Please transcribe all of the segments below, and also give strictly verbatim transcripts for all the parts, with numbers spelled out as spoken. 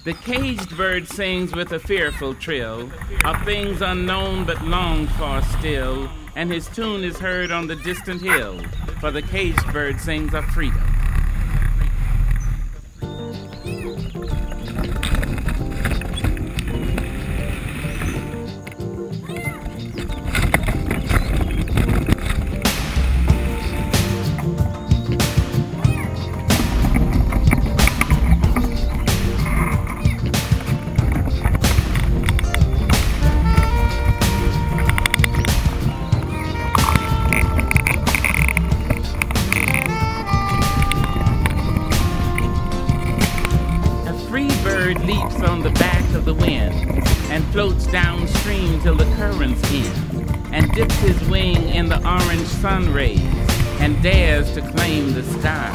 The caged bird sings with a fearful trill of things unknown but longed for still, and his tune is heard on the distant hill, for the caged bird sings of freedom. Leaps on the back of the wind and floats downstream till the currents end, and dips his wing in the orange sun rays and dares to claim the sky.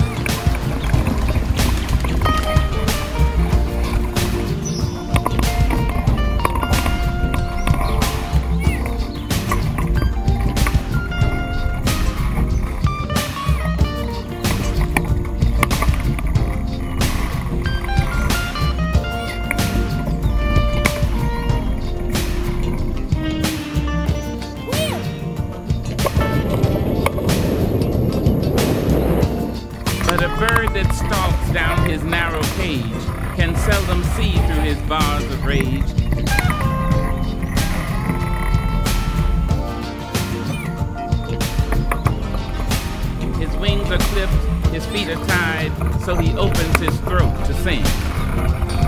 That stalks down his narrow cage can seldom see through his bars of rage. His wings are clipped, his feet are tied, so he opens his throat to sing.